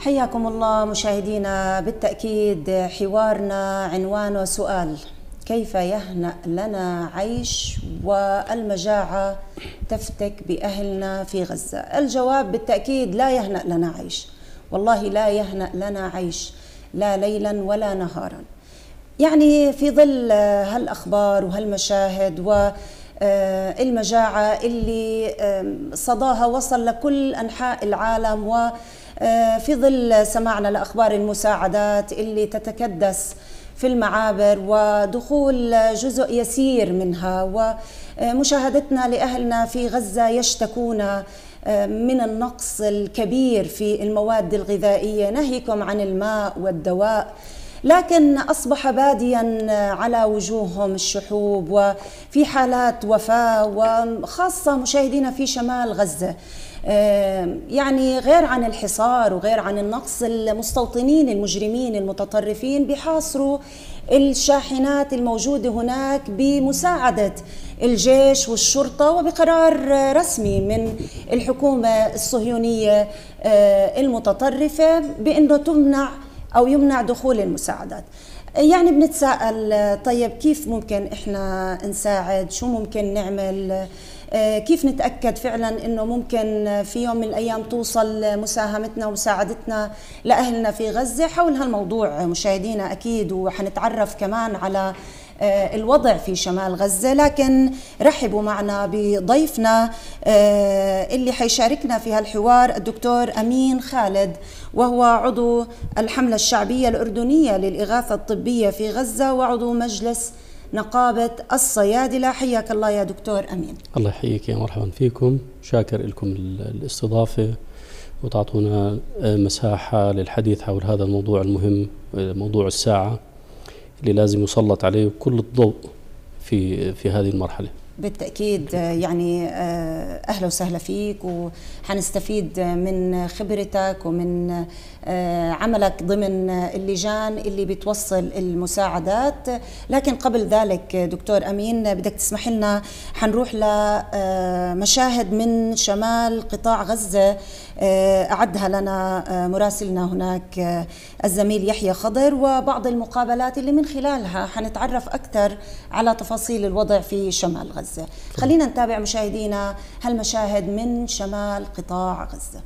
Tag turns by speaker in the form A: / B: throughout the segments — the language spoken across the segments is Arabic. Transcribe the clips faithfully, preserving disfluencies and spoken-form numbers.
A: حياكم الله مشاهدينا. بالتأكيد حوارنا عنوانه سؤال: كيف يهنأ لنا عيش والمجاعة تفتك بأهلنا في غزة؟ الجواب بالتأكيد لا يهنأ لنا عيش، والله لا يهنأ لنا عيش لا ليلا ولا نهارا. يعني في ظل هالأخبار وهالمشاهد والمجاعة اللي صداها وصل لكل أنحاء العالم، و في ظل سماعنا لأخبار المساعدات اللي تتكدس في المعابر ودخول جزء يسير منها، ومشاهدتنا لأهلنا في غزة يشتكون من النقص الكبير في المواد الغذائية، ناهيكم عن الماء والدواء، لكن أصبح باديا على وجوههم الشحوب وفي حالات وفاة، وخاصة مشاهدينا في شمال غزة. يعني غير عن الحصار وغير عن النقص، المستوطنين المجرمين المتطرفين بيحاصروا الشاحنات الموجودة هناك بمساعدة الجيش والشرطة وبقرار رسمي من الحكومة الصهيونية المتطرفة بأنه تمنع أو يمنع دخول المساعدات. يعني بنتساءل، طيب كيف ممكن إحنا نساعد؟ شو ممكن نعمل؟ كيف نتأكد فعلا أنه ممكن في يوم من الأيام توصل مساهمتنا ومساعدتنا لأهلنا في غزة؟ حول هالموضوع مشاهدينا أكيد، وحنتعرف كمان على الوضع في شمال غزة، لكن رحبوا معنا بضيفنا اللي حيشاركنا في هالحوار، الدكتور أمين خالد، وهو عضو الحملة الشعبية الأردنية للإغاثة الطبية في غزة وعضو مجلس نقابة الصيادلة. حياك الله يا دكتور أمين.
B: الله يحييك، يا مرحبا فيكم، شاكر لكم الاستضافة وتعطونا مساحة للحديث حول هذا الموضوع المهم، موضوع الساعة اللي لازم يسلط عليه كل الضوء في في هذه المرحلة.
A: بالتأكيد، يعني أهلا وسهلا فيك، وحنستفيد من خبرتك ومن عملك ضمن اللجان اللي بتوصل المساعدات. لكن قبل ذلك دكتور أمين، بدك تسمح لنا حنروح لمشاهد من شمال قطاع غزة أعدها لنا مراسلنا هناك الزميل يحيى خضر، وبعض المقابلات اللي من خلالها حنتعرف أكثر على تفاصيل الوضع في شمال غزة. خلينا نتابع مشاهدينا هالمشاهد من شمال قطاع غزة.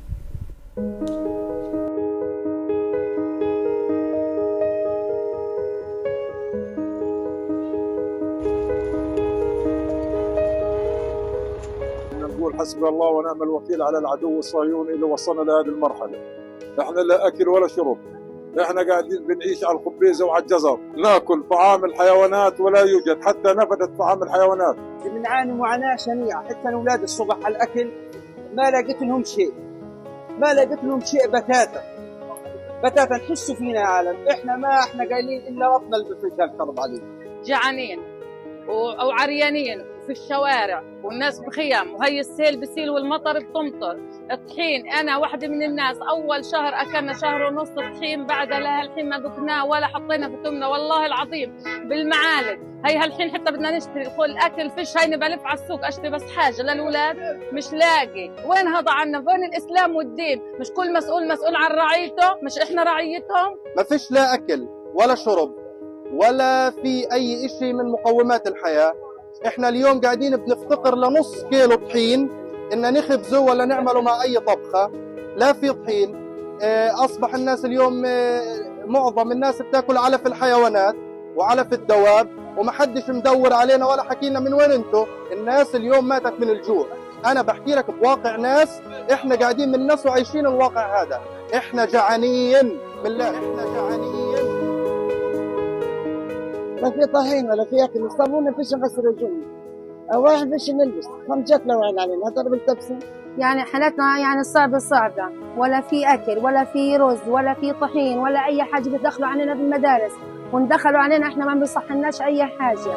C: نقول حسبي الله ونعم الوكيل على العدو الصهيوني اللي وصلنا لهذه المرحلة. احنا لا أكل ولا شرب، احنا قاعدين بنعيش على الخبيزة وعلى الجزر، ناكل طعام الحيوانات ولا يوجد حتى نفذت طعام الحيوانات.
D: بنعاني معاناة شنيعة، حتى الأولاد الصبح على الأكل ما لقيت لهم شيء، ما لقيت لهم شيء بتاتا بتاتا. تحسوا فينا يا عالم، احنا ما احنا قايلين إلا ربنا اللي بفرج الكرب علينا.
E: جعانين أو عريانين في الشوارع والناس بخيام، وهي السيل بسيل والمطر بتمطر. الطحين، أنا واحدة من الناس أول شهر أكلنا شهر ونص طحين، بعد لها الحين ما ذقناه ولا حطينا في تمنا والله العظيم بالمعالق. هي هالحين حتى بدنا نشتري الأكل فيش، هيني بلف على السوق أشتري بس حاجة للأولاد مش لاقي. وين هذا عنا؟ وين الإسلام والدين؟ مش كل مسؤول مسؤول عن رعيته؟ مش إحنا رعيتهم؟
F: ما فيش لا أكل ولا شرب ولا في أي إشي من مقومات الحياة. إحنا اليوم قاعدين بنفتقر لنص كيلو طحين إن نخبزه ولا نعمله مع أي طبخة، لا في طحين. أصبح الناس اليوم معظم الناس بتاكل علف الحيوانات وعلف الدواب، ومحدش مدور علينا ولا حكينا من وين انتو. الناس اليوم ماتت من الجوع. أنا بحكي لك بواقع ناس، إحنا قاعدين من الناس وعايشين الواقع هذا. إحنا جعانين بالله، إحنا جعانين.
G: ما في طحين ولا في اكل، الصابون فيش غسل رجولنا، واحد فيش نلبس، خمجات لو علينا هذا بالتبسيم.
H: يعني حالتنا يعني صعبة صعبة، ولا في اكل ولا في رز ولا في طحين ولا اي حاجة. بيدخلوا علينا بالمدارس وندخلوا علينا احنا ما بيصحناش اي حاجة.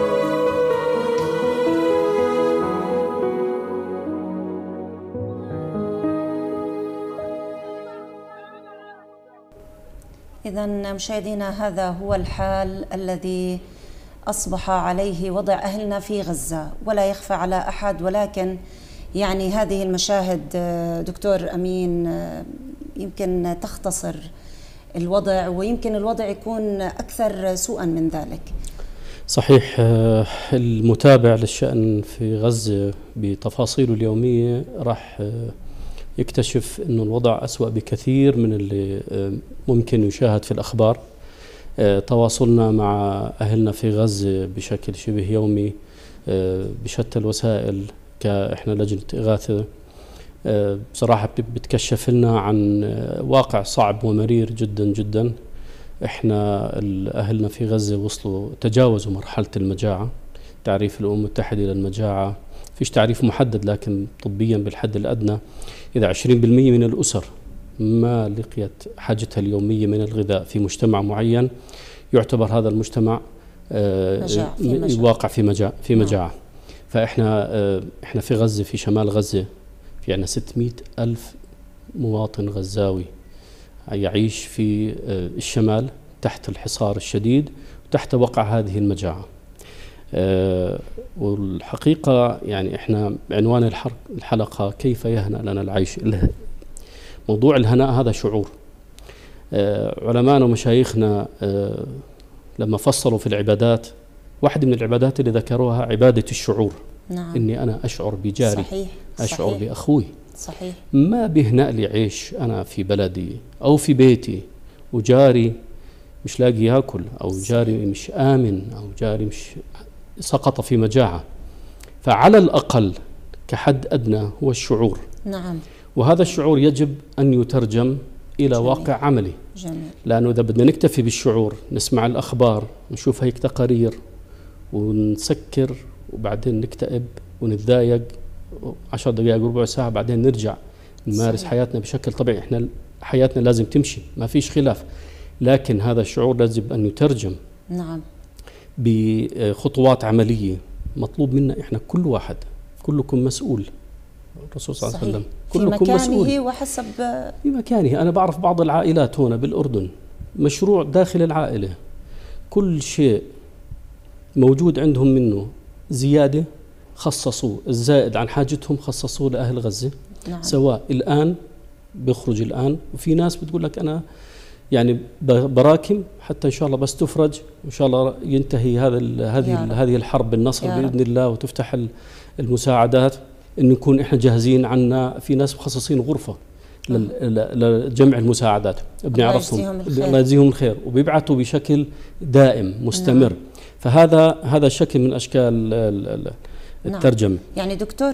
A: إذا مشاهدينا، هذا هو الحال الذي أصبح عليه وضع أهلنا في غزة، ولا يخفى على أحد. ولكن يعني هذه المشاهد دكتور أمين يمكن تختصر الوضع، ويمكن الوضع يكون أكثر سوءا من ذلك.
B: صحيح. المتابع للشأن في غزة بتفاصيله اليومية راح يكتشف أن الوضع أسوأ بكثير من اللي ممكن يشاهد في الأخبار. تواصلنا مع أهلنا في غزة بشكل شبه يومي بشتى الوسائل، كإحنا لجنة إغاثة، بصراحة بتكشف لنا عن واقع صعب ومرير جدا جدا. إحنا أهلنا في غزة وصلوا تجاوزوا مرحلة المجاعة. تعريف الأمم المتحدة للمجاعة فيش تعريف محدد، لكن طبيا بالحد الأدنى إذا عشرين بالمئة من الأسر ما لقيت حاجتها اليومية من الغذاء في مجتمع معين، يعتبر هذا المجتمع
A: مجاعة في مجاعة.
B: واقع في مجاعة في مجاعة. فإحنا إحنا في غزة، في شمال غزة، في عندنا ستمئة ألف مواطن غزاوي يعيش في الشمال تحت الحصار الشديد وتحت وقع هذه المجاعة. والحقيقة يعني إحنا عنوان الحلقة كيف يهنأ لنا العيش. موضوع الهناء هذا شعور. علماءنا ومشايخنا لما فصلوا في العبادات، واحدة من العبادات اللي ذكروها عبادة الشعور.
A: نعم.
B: إني أنا أشعر بجاري،
A: صحيح.
B: أشعر
A: صحيح.
B: بأخوي.
A: صحيح.
B: ما بيهنأ لي عيش أنا في بلدي أو في بيتي وجاري مش لاقي ياكل، أو جاري مش آمن، أو جاري مش سقط في مجاعة. فعلى الأقل كحد أدنى هو الشعور.
A: نعم.
B: وهذا الشعور يجب أن يترجم إلى
A: جميل.
B: واقع عملي.
A: جميل.
B: لأنه إذا بدنا نكتفي بالشعور، نسمع الأخبار، نشوف هيك تقارير ونسكر وبعدين نكتئب ونتضايق عشر دقائق ربع ساعة، بعدين نرجع نمارس صحيح. حياتنا بشكل طبيعي. إحنا حياتنا لازم تمشي، ما فيش خلاف، لكن هذا الشعور لازم أن يترجم
A: نعم
B: بخطوات عملية. مطلوب منا إحنا كل واحد، كلكم مسؤول. الرسول صلى الله عليه وسلم كلكم مسؤول
A: في مكانه وحسب
B: في مكانه. أنا بعرف بعض العائلات هنا بالأردن مشروع داخل العائلة، كل شيء موجود عندهم منه زيادة خصصوه، الزائد عن حاجتهم خصصوه لأهل غزة.
A: نعم.
B: سواء الآن بيخرج الآن، وفي ناس بتقول لك أنا يعني براكم حتى إن شاء الله بس تفرج إن شاء الله ينتهي هذا هذه هذه الحرب بالنصر بإذن الله، وتفتح المساعدات، إن نكون إحنا جاهزين. عنا في ناس مخصصين غرفة لجمع المساعدات، بنعرفهم الله يجزيهم الخير، وبيبعثوا بشكل دائم مستمر. نعم. فهذا هذا شكل من أشكال الترجمة.
A: نعم. يعني دكتور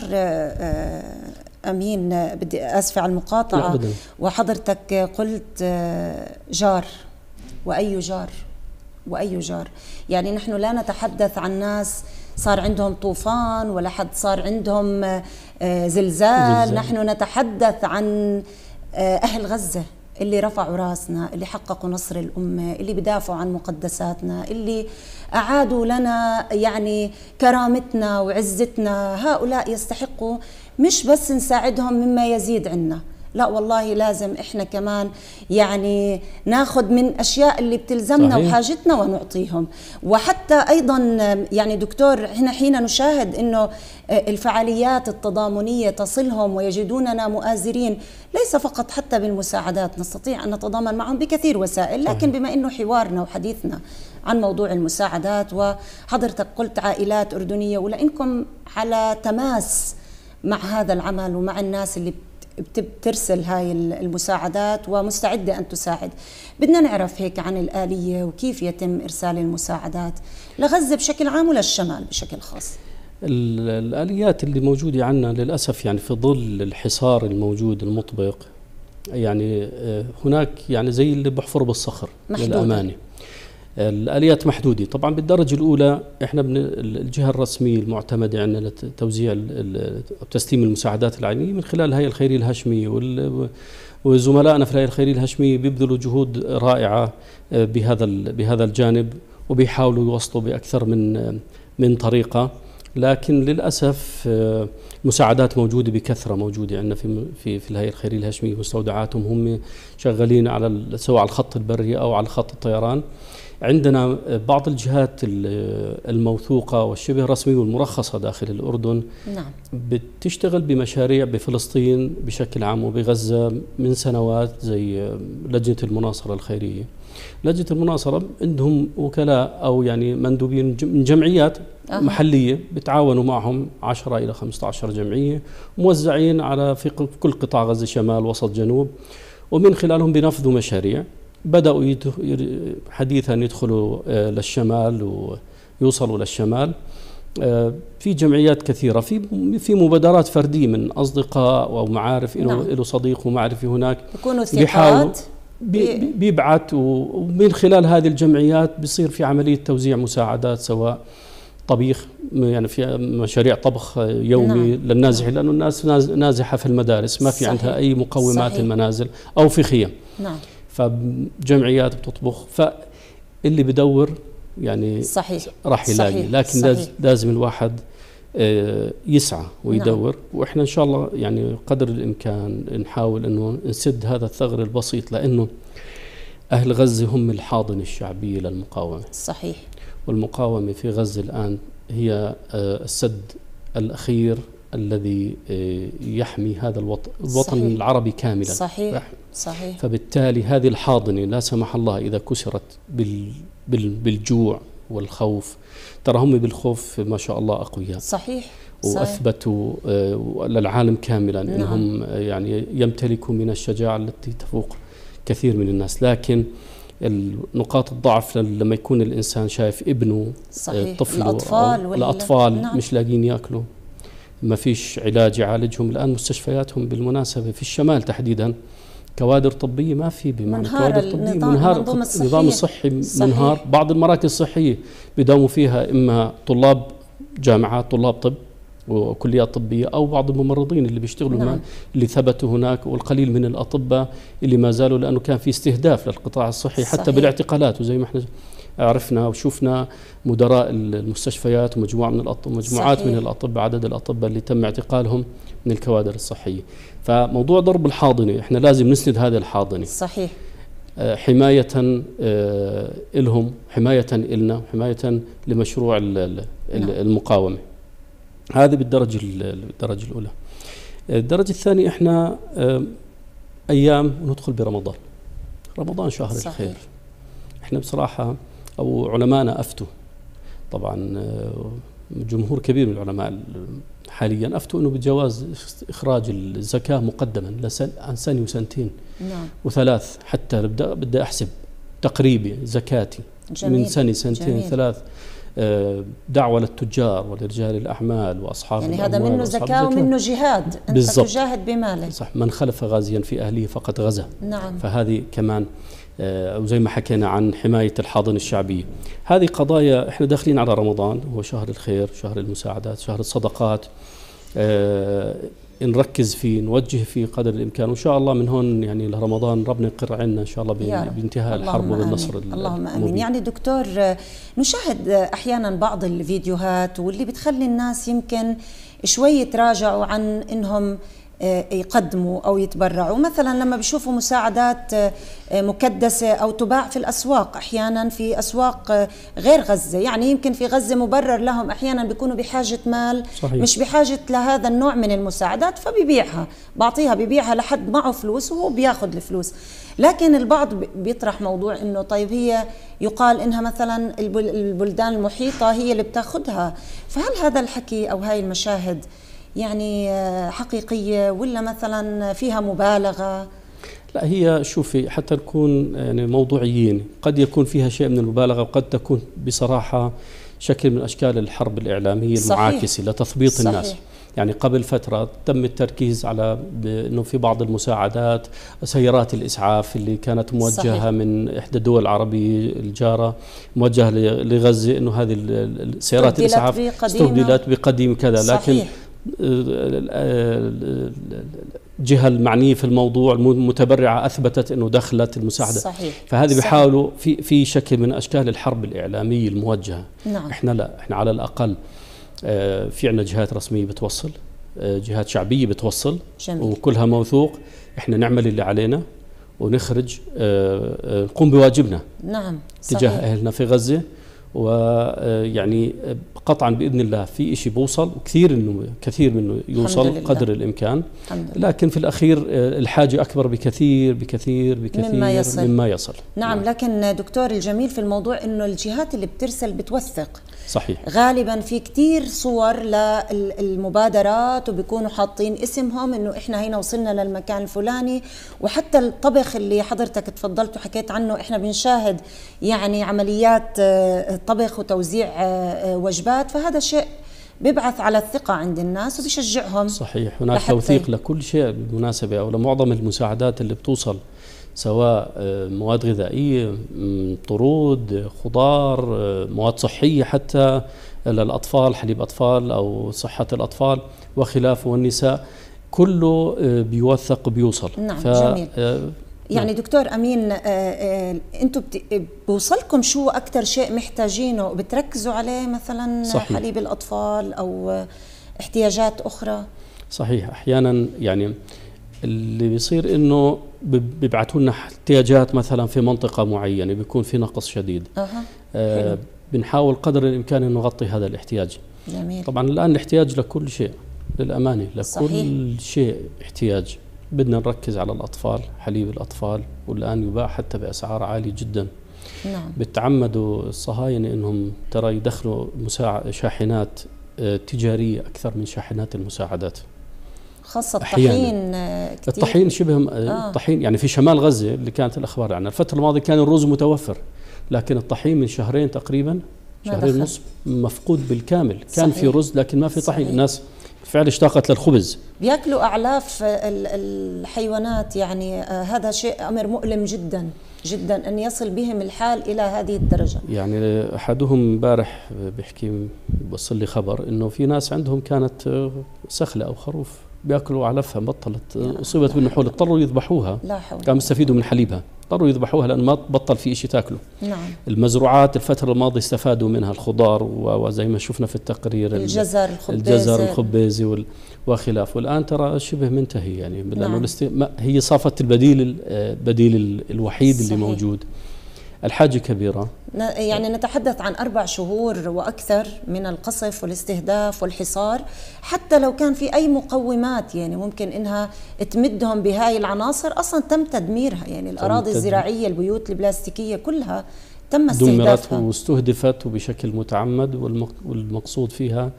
A: أمين، بدي أسفة على المقاطعة، وحضرتك قلت جار، وأي جار وأي جار. يعني نحن لا نتحدث عن ناس صار عندهم طوفان ولا حد صار عندهم زلزال, زلزال. نحن نتحدث عن أهل غزة اللي رفعوا راسنا، اللي حققوا نصر الأمة، اللي بدافعوا عن مقدساتنا، اللي أعادوا لنا يعني كرامتنا وعزتنا. هؤلاء يستحقوا مش بس نساعدهم مما يزيد عنا، لا والله لازم إحنا كمان يعني ناخذ من أشياء اللي بتلزمنا صحيح. وحاجتنا ونعطيهم. وحتى أيضا يعني دكتور، إحنا حين نشاهد إنه الفعاليات التضامنية تصلهم ويجدوننا مؤازرين، ليس فقط حتى بالمساعدات، نستطيع أن نتضامن معهم بكثير وسائل، لكن بما إنه حوارنا وحديثنا عن موضوع المساعدات، وحضرتك قلت عائلات أردنية، ولأنكم على تماس مع هذا العمل ومع الناس اللي بترسل هاي المساعدات ومستعدة أن تساعد، بدنا نعرف هيك عن الآلية وكيف يتم إرسال المساعدات لغزة بشكل عام وللشمال بشكل خاص.
B: الآليات اللي موجودة عندنا للأسف يعني في ظل الحصار الموجود المطبق، يعني هناك يعني زي اللي بحفر بالصخر للأمانة. الآليات محدودة طبعا. بالدرجة الأولى احنا من الجهة الرسمية المعتمدة عندنا لتوزيع وتسليم المساعدات العينية من خلال الهيئة الخيرية الهاشمية، وزملائنا في الهيئة الخيرية الهاشمية بيبذلوا جهود رائعة بهذا بهذا الجانب، وبيحاولوا يوصلوا بأكثر من من طريقة. لكن للأسف مساعدات موجودة بكثرة، موجودة عندنا في في في الهيئة الخيرية الهاشمية، مستودعاتهم هم شغالين على سواء على الخط البري أو على خط الطيران. عندنا بعض الجهات الموثوقة والشبه رسمية والمرخصة داخل الأردن
A: نعم.
B: بتشتغل بمشاريع بفلسطين بشكل عام وبغزة من سنوات، زي لجنة المناصرة الخيرية. لجنة المناصرة عندهم وكلاء أو يعني مندوبين من جمعيات أه. محلية بتعاونوا معهم عشرة إلى خمسة عشر جمعية موزعين على في كل قطاع غزة، شمال وسط جنوب، ومن خلالهم بينفذوا مشاريع. بدأوا حديثا يدخلوا للشمال ويوصلوا للشمال في جمعيات كثيرة، في في مبادرات فردية من أصدقاء أو معارف له نعم. له صديق ومعرفي هناك
A: بيكونوا ثقات
B: بيبعت، ومن خلال هذه الجمعيات بيصير في عملية توزيع مساعدات، سواء طبيخ يعني في مشاريع طبخ يومي نعم. للنازحين، لأنه الناس نازحة في المدارس ما في صحيح. عندها أي مقومات صحيح. المنازل أو في خيم
A: نعم.
B: فجمعيات بتطبخ، فاللي بدور يعني
A: صحيح
B: راح يلاقي، لكن صحيح. لازم الواحد يسعى ويدور نعم. واحنا ان شاء الله يعني قدر الامكان نحاول انه نسد هذا الثغر البسيط، لانه اهل غزه هم الحاضنه الشعبيه للمقاومه.
A: صحيح.
B: والمقاومه في غزه الان هي السد الاخير الذي يحمي هذا الوطن، الوطن صحيح. العربي كاملا.
A: صحيح صحيح.
B: فبالتالي هذه الحاضنه لا سمح الله اذا كسرت بال بالجوع والخوف، ترى هم بالخوف ما شاء الله أقوياء.
A: صحيح.
B: وأثبتوا للعالم كاملا نعم. أنهم يعني يمتلكوا من الشجاعة التي تفوق كثير من الناس، لكن نقاط الضعف لما يكون الإنسان شايف ابنه
A: صحيح.
B: طفله
A: الأطفال
B: أو الأطفال نعم. مش لاقين يأكلوا، ما فيش علاج يعالجهم. الآن مستشفياتهم بالمناسبة في الشمال تحديدا كوادر طبية ما في، بمعنى كوادر طبية منهار، النظام الصحي منهار. بعض المراكز الصحية بيداوموا فيها إما طلاب جامعات، طلاب طب وكليات طبية، أو بعض الممرضين اللي بيشتغلوا نعم. اللي ثبتوا هناك، والقليل من الأطباء اللي ما زالوا، لأنه كان في استهداف للقطاع الصحي حتى صحيح. بالاعتقالات، وزي ما احنا عرفنا وشوفنا مدراء المستشفيات ومجموعة من الأطباء مجموعات صحيح. من الأطباء، عدد الأطباء اللي تم اعتقالهم من الكوادر الصحية. فموضوع ضرب الحاضنة احنا لازم نسند هذه الحاضنة
A: صحيح،
B: حماية لهم، حماية لنا، حماية لمشروع المقاومة. هذه بالدرجة الدرجة الأولى. الدرجة الثانية احنا أيام وندخل برمضان. رمضان شهر صحيح. الخير. احنا بصراحة أو علماءنا أفتوا، طبعا جمهور كبير من العلماء حاليا أفتوا أنه بجواز إخراج الزكاة مقدما عن سنة وسنتين
A: نعم.
B: وثلاث، حتى بدأ بدأ أحسب تقريبي زكاتي جميل. من سنة سنتين جميل. ثلاث، دعوة للتجار ولرجال الأعمال وأصحاب
A: يعني هذا منه زكاة ومنه جهاد، أنت بالزبط. تجاهد بمالك
B: صح. من خلف غازيا في أهله فقد غزا
A: نعم.
B: فهذه كمان وزي ما حكينا عن حماية الحاضنة الشعبية. هذه قضايا احنا داخلين على رمضان، هو شهر الخير، شهر المساعدات، شهر الصدقات، اه نركز فيه، نوجه فيه قدر الإمكان، وإن شاء الله من هون يعني لرمضان ربنا يقر عنا إن شاء الله بانتهاء الحرب وبالنصر.
A: اللهم آمين. يعني دكتور نشاهد أحيانا بعض الفيديوهات واللي بتخلي الناس يمكن شوي يتراجعوا عن إنهم يقدموا أو يتبرعوا، مثلا لما بيشوفوا مساعدات مكدسة أو تباع في الأسواق، أحيانا في أسواق غير غزة، يعني يمكن في غزة مبرر لهم، أحيانا بيكونوا بحاجة مال صحيح. مش بحاجة لهذا النوع من المساعدات، فبيبيعها، بعطيها بيبيعها لحد معه فلوس وهو بياخذ الفلوس. لكن البعض بيطرح موضوع إنه طيب هي يقال إنها مثلا البلدان المحيطة هي اللي بتاخذها، فهل هذا الحكي أو هاي المشاهد يعني حقيقية ولا مثلا فيها مبالغة؟
B: لا، هي شوفي حتى نكون يعني موضوعيين، قد يكون فيها شيء من المبالغة، وقد تكون بصراحة شكل من أشكال الحرب الإعلامية المعاكسة لتثبيط صحيح. الناس. يعني قبل فترة تم التركيز على أنه في بعض المساعدات سيارات الإسعاف اللي كانت موجهة صحيح. من إحدى الدول العربية الجارة موجهة لغزة، أنه هذه السيارات الإسعاف استبدلت بقديم كذا، لكن الجهة المعنية في الموضوع المتبرعة أثبتت أنه دخلت المساعدة
A: صحيح.
B: فهذه بيحاولوا في في شكل من أشكال الحرب الإعلامية الموجهة.
A: نعم.
B: إحنا لا، إحنا على الأقل في عنا جهات رسمية بتوصل، جهات شعبية بتوصل جميل. وكلها موثوق، إحنا نعمل اللي علينا ونخرج نقوم بواجبنا
A: نعم
B: تجاه أهلنا في غزة. ويعني قطعا بإذن الله في إشي بوصل، وكثير إنه كثير منه يوصل قدر الإمكان، لكن في الأخير الحاجة أكبر بكثير بكثير بكثير مما يصل, مما يصل.
A: نعم, نعم. لكن دكتور الجميل في الموضوع إنه الجهات اللي بترسل بتوثق
B: صحيح.
A: غالبا في كتير صور للمبادرات وبيكونوا حاطين اسمهم إنه إحنا هنا وصلنا للمكان الفلاني، وحتى الطبخ اللي حضرتك تفضلت وحكيت عنه إحنا بنشاهد يعني عمليات طبخ وتوزيع وجبات، فهذا شيء بيبعث على الثقة عند الناس وبيشجعهم.
B: صحيح، هناك توثيق لكل شيء بالمناسبة، أو لمعظم المساعدات اللي بتوصل، سواء مواد غذائية، طرود، خضار، مواد صحية حتى للأطفال، حليب أطفال أو صحة الأطفال وخلافه والنساء، كله بيوثق وبيوصل.
A: نعم ف... جميل. يعني دكتور أمين، أنتم بوصلكم شو أكثر شيء محتاجينه وبتركزوا عليه، مثلا صحيح. حليب الأطفال أو احتياجات أخرى؟
B: صحيح، أحيانا يعني اللي بيصير إنه بيبعثوا لنا احتياجات مثلا في منطقة معينة بيكون في نقص شديد.
A: أه.
B: آه بنحاول قدر الإمكان إنه نغطي هذا الاحتياج.
A: جميل.
B: طبعا الآن الاحتياج لكل شيء، للأمانة لكل
A: صحيح.
B: شيء احتياج. بدنا نركز على الأطفال، حليب الأطفال، والآن يباع حتى بأسعار عالية جدا.
A: نعم.
B: بتعمدوا الصهاينة إنهم ترى يدخلوا مساع... شاحنات تجارية أكثر من شاحنات المساعدات،
A: خاصة الطحين. كتير.
B: الطحين شبه آه. الطحين يعني في شمال غزة اللي كانت الأخبار عنها الفترة الماضية كان الرز متوفر، لكن الطحين من شهرين تقريبا، شهرين ونصف مفقود بالكامل. كان صحيح. في رز لكن ما في طحين. الناس بالفعل اشتاقت للخبز.
A: بياكلوا أعلاف الحيوانات، يعني هذا شيء أمر مؤلم جدا جدا أن يصل بهم الحال إلى هذه الدرجة.
B: يعني أحدهم امبارح بيحكي، بوصل لي خبر إنه في ناس عندهم كانت سخلة أو خروف بياكلوا علفها، بطلت، أصيبت بالنحول، اضطروا يذبحوها.
A: لا حول.
B: كانوا يستفيدوا من حليبها، اضطروا يذبحوها لأن ما بطل في شيء تاكله.
A: نعم.
B: المزروعات الفترة الماضية استفادوا منها، الخضار وزي ما شفنا في التقرير،
A: الجزر، الخبيزة،
B: الجزر الخبيزي وخلاف. والآن ترى شبه منتهي يعني، لأنه نعم. الاست... هي صافت البديل البديل الوحيد صحيح. اللي موجود. الحاجة كبيرة،
A: يعني نتحدث عن أربع شهور وأكثر من القصف والاستهداف والحصار. حتى لو كان في أي مقومات يعني ممكن إنها تمدهم بهاي العناصر، أصلا تم تدميرها. يعني الأراضي الزراعية، البيوت البلاستيكية كلها تم استهدافها،
B: دمرت واستهدفت وبشكل متعمد. والمقصود فيها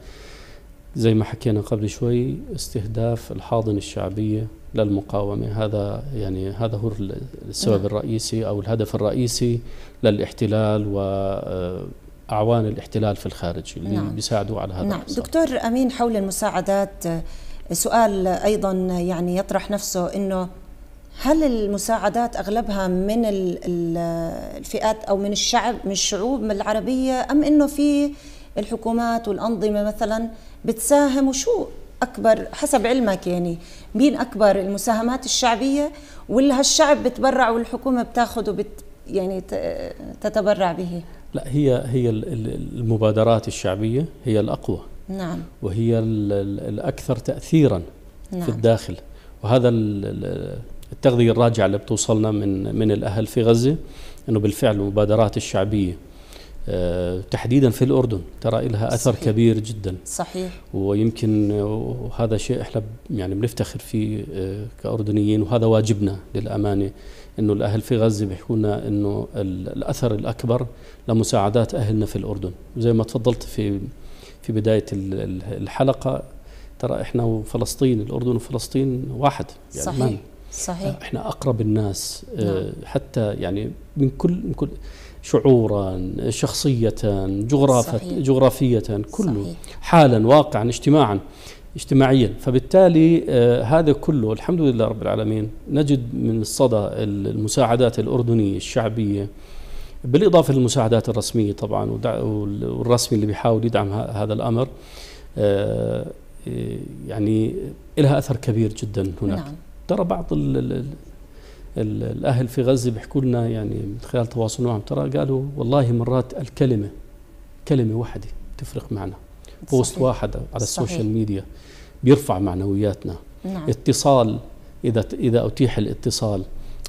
B: زي ما حكينا قبل شوي استهداف الحاضنة الشعبية للمقاومة. هذا يعني هذا هو السبب نعم. الرئيسي أو الهدف الرئيسي للاحتلال وأعوان الاحتلال في الخارج اللي نعم. بيساعدوا على هذا.
A: نعم. دكتور أمين، حول المساعدات سؤال أيضا يعني يطرح نفسه، إنه هل المساعدات أغلبها من الفئات أو من الشعب، من الشعوب العربية، أم إنه في الحكومات والأنظمة مثلا بتساهم؟ وشو أكبر حسب علمك يعني مين أكبر، المساهمات الشعبية ولا هالشعب بتبرع والحكومة بتاخذ وبت يعني تتبرع به؟
B: لا، هي هي المبادرات الشعبية هي الأقوى.
A: نعم.
B: وهي الأكثر تأثيرا نعم. في الداخل. وهذا التغذية الراجعة اللي بتوصلنا من من الأهل في غزة، إنه بالفعل المبادرات الشعبية أه تحديدا في الأردن ترى لها أثر صحيح. كبير جدا.
A: صحيح.
B: ويمكن وهذا شيء احنا يعني بنفتخر فيه أه كأردنيين، وهذا واجبنا للأمانة، إنه الأهل في غزة بيحكوا لنا إنه الأثر الأكبر لمساعدات أهلنا في الأردن. وزي ما تفضلت في في بداية الحلقة، ترى احنا وفلسطين، الأردن وفلسطين واحد يعني.
A: صحيح. صحيح.
B: احنا أقرب الناس أه حتى يعني من كل من كل شعورا، شخصية، جغرافية جغرافية، كله صحيح. حالا، واقعا، اجتماعا اجتماعيا. فبالتالي آه هذا كله الحمد لله رب العالمين نجد من الصدى المساعدات الأردنية الشعبية، بالإضافة للمساعدات الرسمية طبعا والرسمي اللي بيحاول يدعم هذا الأمر، آه يعني لها أثر كبير جدا هناك.
A: نعم.
B: ترى بعض ال الأهل في غزة بيحكوا لنا يعني من خلال تواصل معهم، ترى قالوا والله مرات الكلمة كلمة واحدة تفرق معنا، بوست واحد على السوشيال ميديا بيرفع معنوياتنا.
A: نعم.
B: اتصال، إذا إذا أتيح الاتصال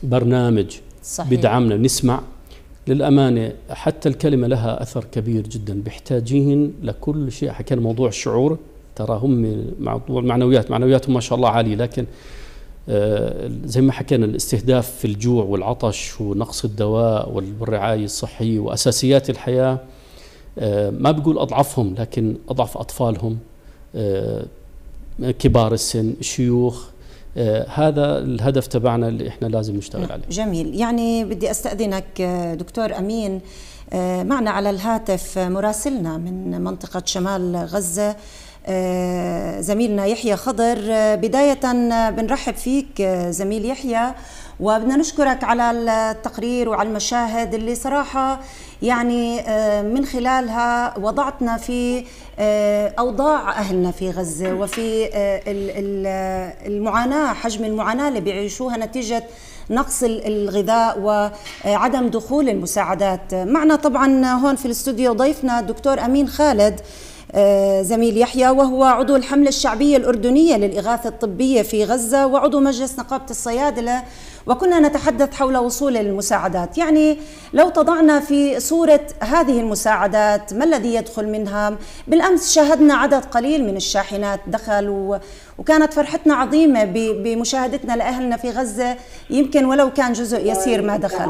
B: برنامج
A: صحيح.
B: بدعمنا نسمع. للأمانة حتى الكلمة لها أثر كبير جدا، بيحتاجين لكل شيء. حكينا موضوع الشعور، ترى هم موضوع المعنويات، معنوياتهم ما شاء الله عالية، لكن آه زي ما حكينا الاستهداف في الجوع والعطش ونقص الدواء والرعاية الصحية وأساسيات الحياة، آه ما بقول أضعفهم لكن أضعف أطفالهم، آه كبار السن، شيوخ. آه هذا الهدف تبعنا اللي احنا لازم نشتغل عليه.
A: جميل. يعني بدي استأذنك دكتور أمين، آه معنا على الهاتف مراسلنا من منطقة شمال غزة آه زميلنا يحيى خضر. آه بداية بنرحب فيك آه زميل يحيى، وبدنا نشكرك على التقرير وعلى المشاهد اللي صراحة يعني من خلالها وضعتنا في أوضاع أهلنا في غزة وفي المعاناة، حجم المعاناة اللي بيعيشوها نتيجة نقص الغذاء وعدم دخول المساعدات. معنا طبعا هون في الاستوديو ضيفنا الدكتور أمين خالد زميل يحيى، وهو عضو الحملة الشعبية الأردنية للإغاثة الطبية في غزة وعضو مجلس نقابة الصيادلة، وكنا نتحدث حول وصول المساعدات. يعني لو تضعنا في صورة هذه المساعدات، ما الذي يدخل منها؟ بالأمس شاهدنا عدد قليل من الشاحنات دخل، وكانت فرحتنا عظيمة بمشاهدتنا لأهلنا في غزة، يمكن ولو كان جزء يسير ما دخل.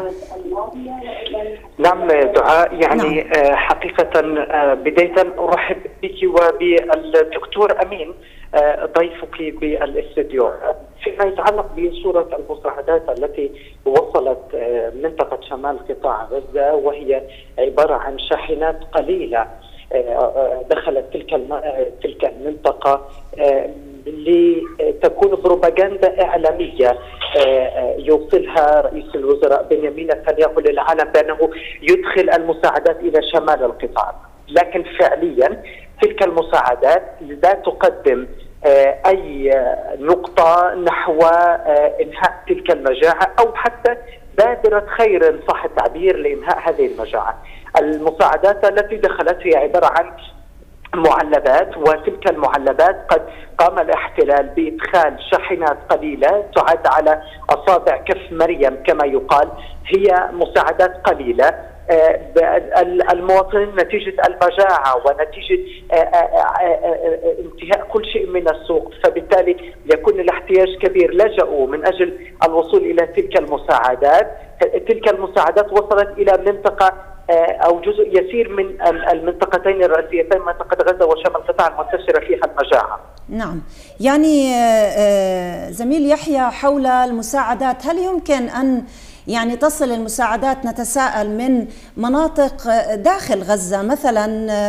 I: نعم دعاء، يعني نعم. حقيقة بداية أرحب بك وبالدكتور أمين ضيفك بالاستديو. فيما يتعلق بصورة المساعدات التي وصلت منطقة شمال قطاع غزة، وهي عبارة عن شاحنات قليلة دخلت تلك تلك المنطقة لتكون بروباغندا إعلامية يوصلها رئيس الوزراء بنيامين نتنياهو للعالم بأنه يدخل المساعدات إلى شمال القطاع، لكن فعليا تلك المساعدات لا تقدم أي نقطة نحو إنهاء تلك المجاعة أو حتى بادرة خير إن صح التعبير لإنهاء هذه المجاعة. المساعدات التي دخلت هي عبارة عن معلبات، وتلك المعلبات قد قام الاحتلال بإدخال شاحنات قليلة تعد على أصابع كف مريم كما يقال. هي مساعدات قليلة المواطنين نتيجة المجاعة ونتيجة انتهاء كل شيء من السوق، فبالتالي يكون الاحتياج كبير، لجأوا من أجل الوصول إلى تلك المساعدات. تلك المساعدات وصلت إلى منطقة أو جزء يسير من المنطقتين الرئيسيتين، منطقة غزة وشمال القطاع المنتشرة فيها المجاعة.
A: نعم، يعني زميل يحيى حول المساعدات، هل يمكن أن يعني تصل المساعدات نتساءل من مناطق داخل غزة مثلا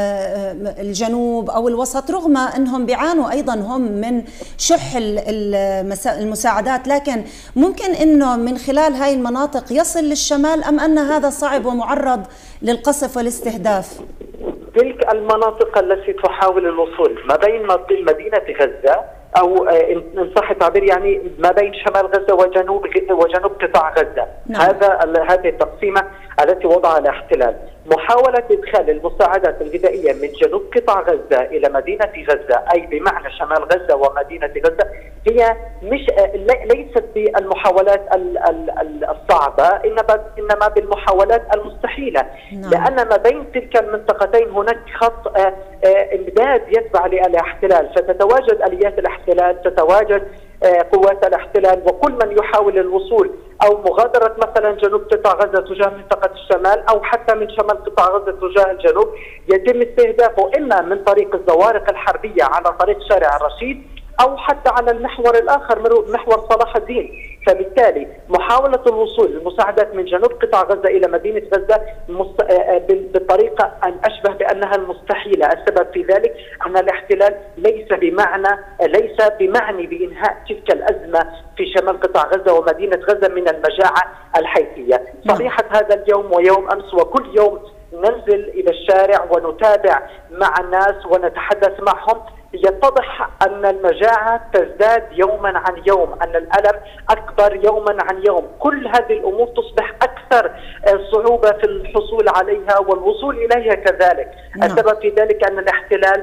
A: الجنوب أو الوسط، رغم أنهم بيعانوا أيضا هم من شح المساعدات، لكن ممكن أنه من خلال هاي المناطق يصل للشمال، أم أن هذا صعب ومعرض للقصف والاستهداف؟
I: تلك المناطق التي تحاول الوصول ما بين مدينة غزة أو إن صح التعبير يعني ما بين شمال غزة وجنوب وجنوب قطاع غزة. نعم. هذا هذه التقسيمة التي وضعها الاحتلال. محاولة إدخال المساعدات الغذائية من جنوب قطاع غزة إلى مدينة غزة، أي بمعنى شمال غزة ومدينة غزة، هي مش ليست بالمحاولات الصعبة، إنما إنما بالمحاولات المستحيلة. نعم. لأن ما بين تلك المنطقتين هناك خط امداد يتبع للاحتلال، فتتواجد آليات الاحتلال، تتواجد قوات الاحتلال، وكل من يحاول الوصول أو مغادرة مثلا جنوب قطاع غزة تجاه منطقة الشمال أو حتى من شمال قطاع غزة تجاه الجنوب يتم استهدافه إما من طريق الزوارق الحربية على طريق شارع الرشيد أو حتى على المحور الآخر محور صلاح الدين. فبالتالي محاولة الوصول للمساعدات من جنوب قطاع غزة إلى مدينة غزة بالطريقة أن أشبه بأنها المستحيلة. السبب في ذلك أن الاحتلال ليس بمعنى ليس بمعني بإنهاء تلك الأزمة في شمال قطاع غزة ومدينة غزة من المجاعة الحيثية. صريحة هذا اليوم ويوم أمس وكل يوم ننزل إلى الشارع ونتابع مع الناس ونتحدث معهم، يتضح أن المجاعة تزداد يوما عن يوم، أن الألم أكبر يوما عن يوم. كل هذه الأمور تصبح أكثر صعوبة في الحصول عليها والوصول إليها كذلك. نعم. السبب في ذلك أن الاحتلال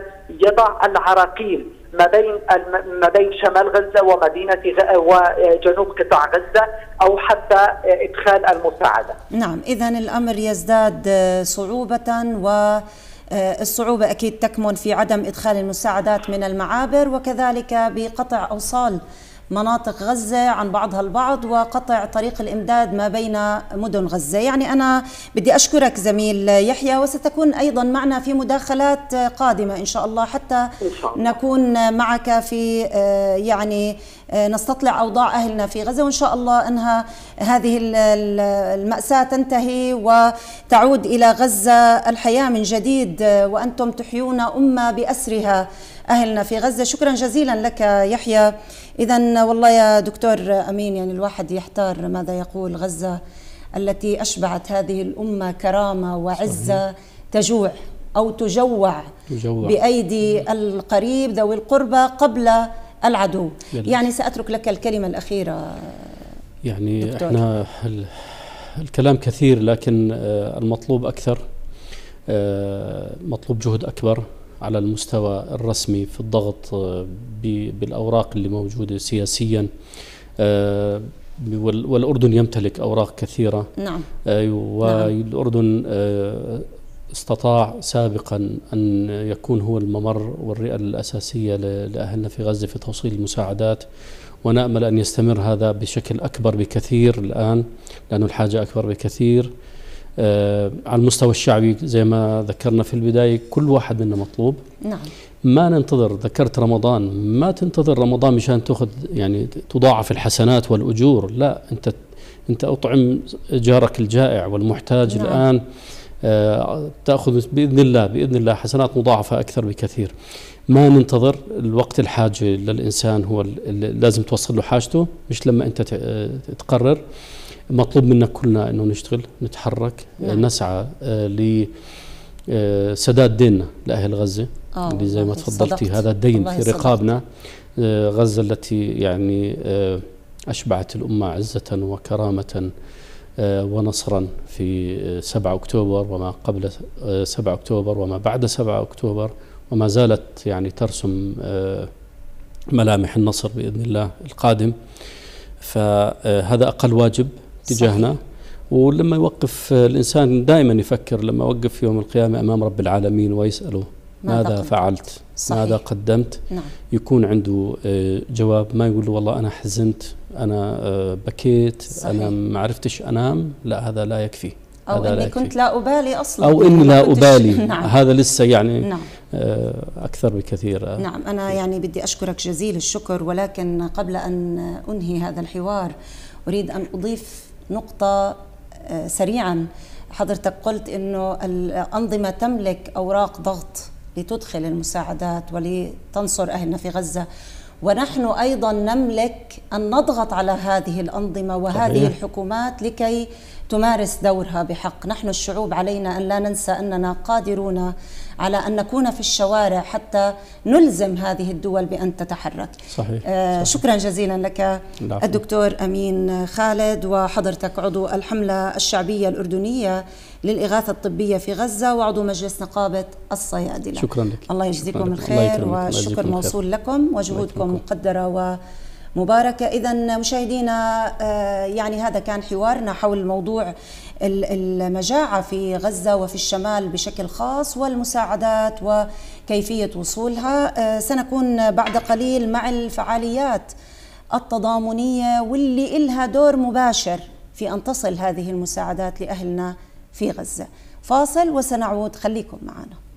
I: يضع العراقيل ما بين ما بين شمال غزة ومدينة وجنوب قطاع غزة أو حتى إدخال المساعدة.
A: نعم، إذن الأمر يزداد صعوبة، والصعوبة أكيد تكمن في عدم إدخال المساعدات من المعابر، وكذلك بقطع أوصال مناطق غزة عن بعضها البعض، وقطع طريق الإمداد ما بين مدن غزة. يعني أنا بدي أشكرك زميل يحيى، وستكون أيضا معنا في مداخلات قادمة إن شاء الله، حتى نكون معك في يعني نستطلع أوضاع أهلنا في غزة، وإن شاء الله أنها هذه المأساة تنتهي وتعود إلى غزة الحياة من جديد، وأنتم تحيون أمة بأسرها أهلنا في غزة. شكرا جزيلا لك يحيى. إذن والله يا دكتور أمين، يعني الواحد يحتار ماذا يقول. غزة التي أشبعت هذه الأمة كرامة وعزة صحيح. تجوع أو تجوع, تجوع بأيدي القريب ذوي القربى قبل العدو. يلي. يعني سأترك لك الكلمة الأخيرة.
B: يعني دكتور. احنا الكلام كثير، لكن المطلوب أكثر، مطلوب جهد أكبر على المستوى الرسمي في الضغط بالأوراق اللي موجودة سياسيا، والأردن يمتلك أوراق كثيرة.
A: نعم.
B: والأردن استطاع سابقا أن يكون هو الممر والرئة الأساسية لأهلنا في غزة في توصيل المساعدات، ونأمل أن يستمر هذا بشكل أكبر بكثير الآن، لأن الحاجة أكبر بكثير. آه على المستوى الشعبي زي ما ذكرنا في البداية، كل واحد منا مطلوب.
A: نعم.
B: ما ننتظر، ذكرت رمضان، ما تنتظر رمضان مشان تأخذ يعني تضاعف الحسنات والأجور، لا، أنت أنت أطعم جارك الجائع والمحتاج. نعم. الآن آه تأخذ بإذن الله بإذن الله حسنات مضاعفة أكثر بكثير. ما ننتظر الوقت، الحاجة للإنسان هو اللي لازم توصل له حاجته، مش لما أنت تقرر. مطلوب منا كلنا أنه نشتغل، نتحرك. نعم. نسعى لسداد ديننا لأهل غزة، اللي زي ما تفضلتي هذا الدين في رقابنا. غزة التي يعني أشبعت الأمة عزة وكرامة ونصرا في سبعة أكتوبر وما قبل سبعة أكتوبر وما بعد سبعة أكتوبر، وما زالت يعني ترسم ملامح النصر بإذن الله القادم. فهذا أقل واجب تجاهنا. صحيح. ولما يوقف الإنسان دائما يفكر، لما يوقف يوم القيامة أمام رب العالمين ويسأله ماذا, ماذا فعلت؟ صحيح. ماذا قدمت؟ نعم. يكون عنده جواب، ما يقول له والله أنا حزنت، أنا بكيت. صحيح. أنا ما عرفتش أنام. لا، هذا لا يكفي.
A: أو إني كنت لا أبالي أصلا،
B: أو إني لا أبالي. نعم. هذا لسه يعني نعم. أكثر بكثير.
A: نعم. أنا يعني بدي أشكرك جزيل الشكر، ولكن قبل أن أنهي هذا الحوار أريد أن أضيف نقطة سريعا. حضرتك قلت إنه الأنظمة تملك أوراق ضغط لتدخل المساعدات ولتنصر أهلنا في غزة، ونحن أيضا نملك أن نضغط على هذه الأنظمة وهذه صحيح. الحكومات لكي تمارس دورها بحق. نحن الشعوب علينا أن لا ننسى أننا قادرون على أن نكون في الشوارع حتى نلزم هذه الدول بأن تتحرك.
B: صحيح.
A: آه
B: صحيح.
A: شكرا جزيلا لك العفو. الدكتور أمين خالد، وحضرتك عضو الحملة الشعبية الأردنية للإغاثة الطبية في غزة وعضو مجلس نقابة الصيادلة.
B: شكرا لك.
A: الله يجزيكم الخير، والشكر موصول لكم، وجهودكم مقدرة ومباركة. إذن مشاهدينا، يعني هذا كان حوارنا حول موضوع المجاعة في غزة وفي الشمال بشكل خاص، والمساعدات وكيفية وصولها. سنكون بعد قليل مع الفعاليات التضامنية واللي إلها دور مباشر في أن تصل هذه المساعدات لأهلنا في غزة. فاصل وسنعود، خليكم معنا.